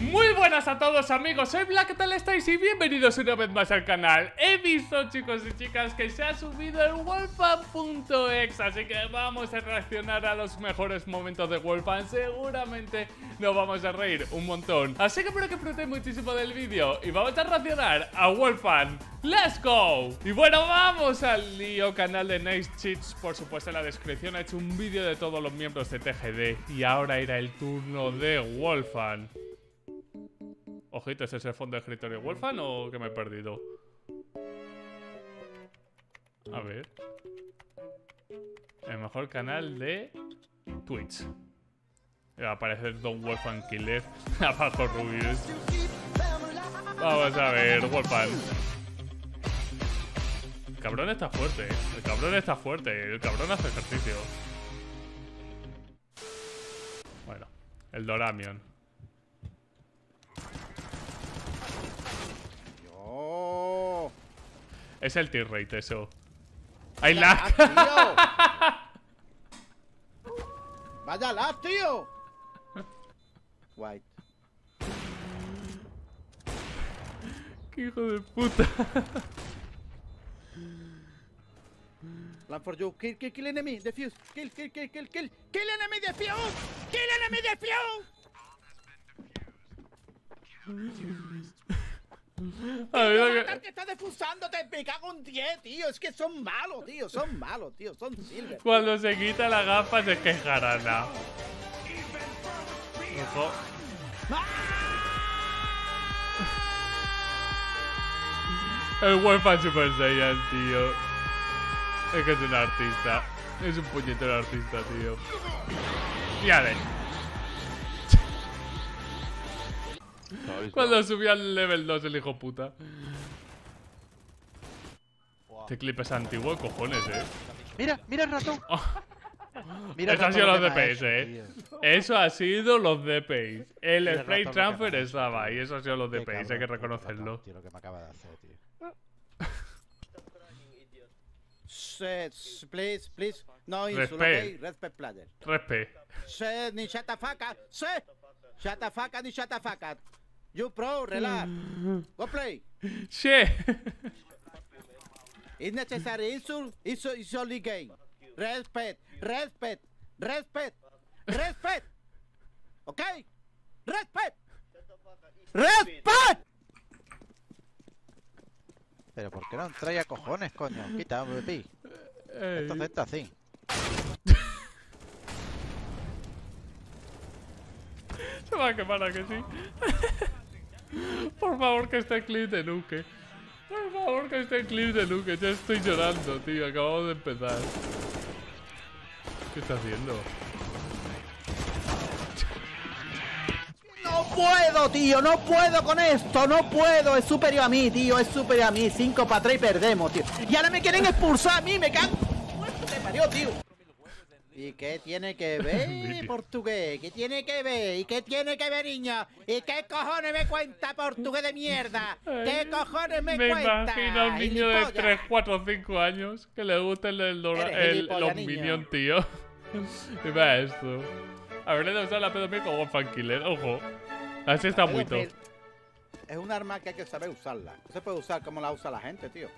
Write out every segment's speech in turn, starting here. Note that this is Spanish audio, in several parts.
Muy buenas a todos amigos, soy Black, ¿qué tal estáis? Y bienvenidos una vez más al canal. He visto, chicos y chicas, que se ha subido el Wolfan.exe, así que vamos a reaccionar a los mejores momentos de Wolfan. Seguramente nos vamos a reír un montón, así que espero que disfrutéis muchísimo del vídeo y vamos a reaccionar a Wolfan. ¡Let's go! Y bueno, vamos al lío. Canal de Nice Cheats, por supuesto, en la descripción. He hecho un vídeo de todos los miembros de TGD y ahora era el turno de Wolfan. Ojito, ¿ese es el fondo de escritorio Wolfan o que me he perdido? A ver. El mejor canal de Twitch. Va a aparecer Don Wolfan Killer. Abajo Rubius. Vamos a ver, Wolfan. El cabrón está fuerte, el cabrón está fuerte. El cabrón hace ejercicio. Bueno, el Doramion. Es el T-Rate eso. ¡Hay lag! ¡Vaya lag, tío! White. ¡Qué hijo de puta! Plan for you. Kill enemy. Defuse. Kill enemy, defuse. Kill enemy, defuse. A ver, que está defusando, me cago en 10, tío. Es que son malos, tío. Son malos, tío. Son silver. cuando se quita la gafa se quejarán. Ojo. El Wolfan Super Saiyan, tío. Es que es un artista. Es un puñetero artista, tío. Fíjate. Cuando subió al level 2 el hijo puta. Este clip es antiguo, cojones, Mira el ratón. Mira Eso ha sido los DPS, Eso ha sido los DPS. El spray transfer estaba ahí. Eso ha sido los DPS, hay que reconocerlo. Tío, lo que me acaba de hacer, tío. Please. No insult, Respect. okay? Respect player. Respe. Ni shatafaka. Shatafaka ni shatafaka. You pro, relax. Go play. Che. It's necessary insult. It's only game. Respect. Okay? Respect. Pero ¿por qué no trae a cojones, coño? Quita, MVP. Esto está así. Se va a quemar, ¿a que sí? Por favor, que esté clip de Nuke. Por favor, que esté clip de Nuke. Ya estoy llorando, tío. Acabamos de empezar. ¿Qué está haciendo? No puedo, tío, no puedo con esto, no puedo. Es superior a mí, tío, es superior a mí. 5 para 3 y perdemos, tío. Y ahora me quieren expulsar a mí, me cago. ¿Cuánto te parió, tío? ¿Y qué tiene que ver, portugués? ¿Qué tiene que ver? ¿Y qué tiene que ver, niño? ¿Y qué cojones me cuenta, portugués de mierda? ¿Qué cojones me cuenta? Me imagino a un niño de 3, 4, 5 años que le gusten los Minions, tío. Y vea esto. Habré de usar la P2000 como Wolfan Killer, ojo. Así está muy top. Es un arma que hay que saber usarla. No se puede usar como la usa la gente, tío.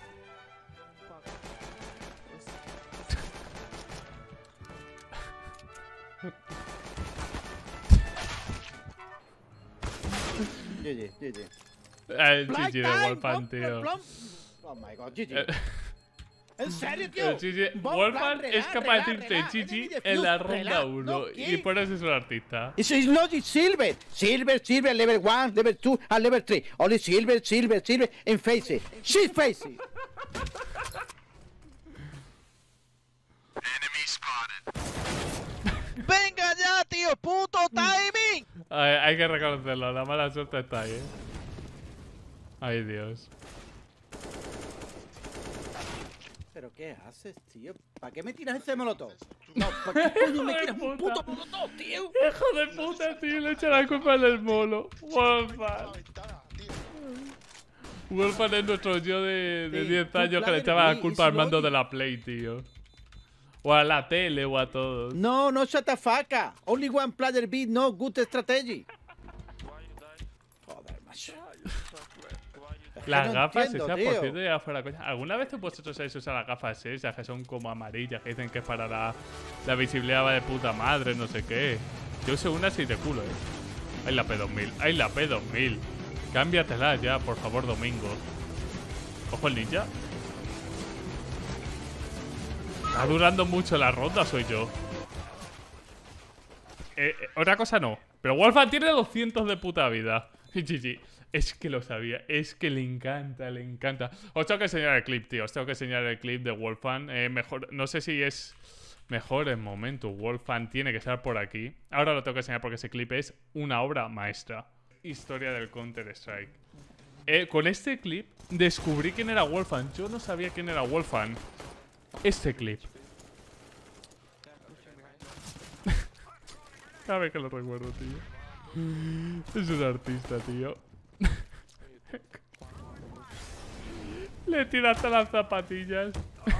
GG. El GG de Wolfan, tío. Oh my god, GG. ¿En serio, tío? Wolfan es capaz de decirte GG en la ronda 1 y por eso es un artista. It's logic silver, level 1, level 2 and level 3. Only silver in faces. She's faces. ¡Venga ya, tío! ¡Puto timing! Hay que reconocerlo, la mala suerte está ahí, Ay, Dios. ¿Pero qué haces, tío? ¿Para qué me tiras ese molotov? No, ¿para qué coño me tiras un puto molotov, tío? Hijo de puta, tío, le echa la culpa del molo. Wolfan. Wolfan es nuestro yo de 10 años que le echaba la culpa al mando de la Play, tío. O a la tele o a todos. No, no shut the fuck up. Only one player beat no good strategy. Las no gafas entiendo, esas, tío. por cierto, ya fuera coña. ¿Alguna vez vosotros habéis usado las gafas esas que son como amarillas, que dicen que es para la visibilidad va de puta madre, no sé qué? Yo uso una así de culo, Ay, la P2000, ay, la P2000. Cámbiatela ya, por favor, Domingo. Ojo el ninja. Está durando mucho la ronda, soy yo. Otra cosa no. Pero Wolfan tiene 200 de puta vida. GG. Es que lo sabía. Es que le encanta, le encanta. Os tengo que enseñar el clip, tío. Os tengo que enseñar el clip de Wolfan. Mejor, no sé si es mejor en momento. Wolfan tiene que estar por aquí. Ahora lo tengo que enseñar porque ese clip es una obra maestra. Historia del Counter-Strike. Con este clip descubrí quién era Wolfan. Yo no sabía quién era Wolfan. Este clip. A ver que lo recuerdo, tío. Es un artista, tío. Le tira hasta las zapatillas.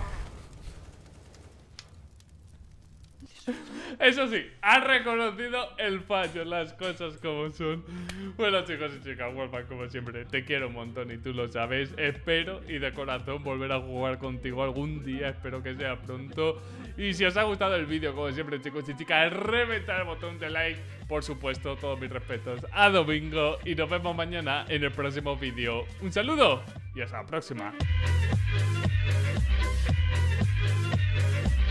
Eso sí, ha reconocido el fallo, las cosas como son. Bueno, chicos y chicas, Wolfan, como siempre, te quiero un montón y tú lo sabes. Espero y de corazón volver a jugar contigo algún día. Espero que sea pronto. Y si os ha gustado el vídeo, como siempre, chicos y chicas, reventar el botón de like. Por supuesto, todos mis respetos a Domingo. Y nos vemos mañana en el próximo vídeo. Un saludo y hasta la próxima.